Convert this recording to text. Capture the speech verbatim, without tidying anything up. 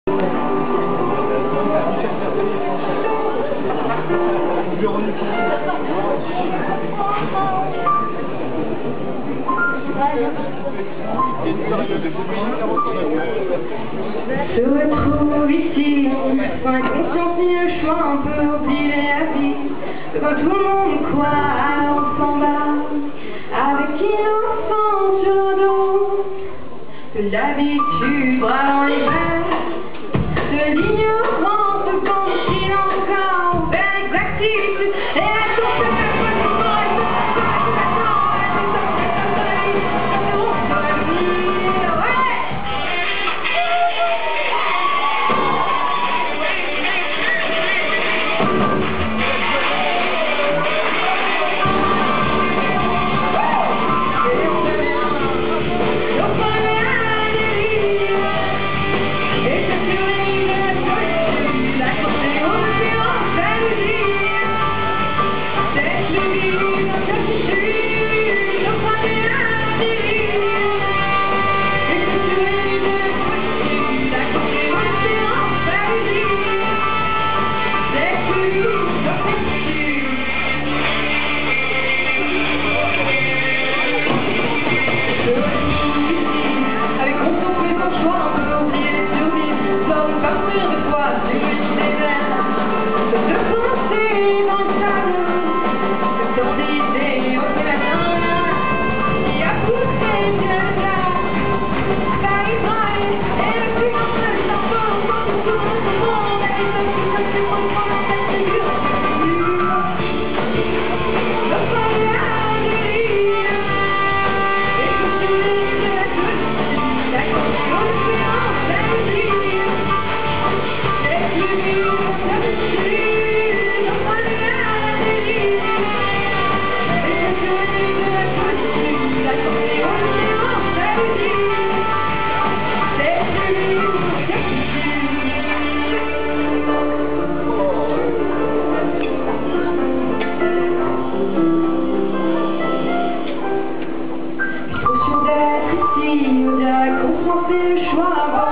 Se retrouve ici, sans conscience ni le choix, on peut oublier la vie. Quand tout le monde croit, on s'en bat, avec innocence sur le dos. De l'habitude, bras dans les airs, de l'ignorance, de penser encore vers l'exactitude et la souffrance. La conscience et le choix.